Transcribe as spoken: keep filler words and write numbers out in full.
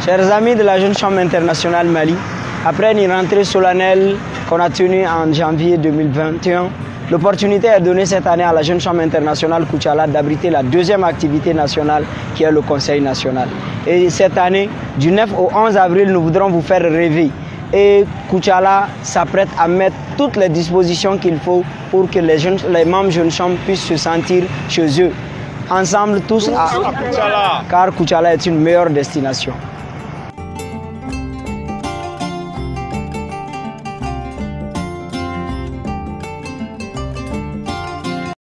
Chers amis de la Jeune Chambre internationale Mali, après une rentrée solennelle qu'on a tenue en janvier deux mille vingt et un, l'opportunité est donnée cette année à la Jeune Chambre internationale Koutiala d'abriter la deuxième activité nationale qui est le Conseil national. Et cette année, du neuf au onze avril, nous voudrons vous faire rêver. Et Koutiala s'apprête à mettre toutes les dispositions qu'il faut pour que les, jeunes, les membres Jeune Chambre puissent se sentir chez eux. Ensemble tous, à... car Koutiala est une meilleure destination.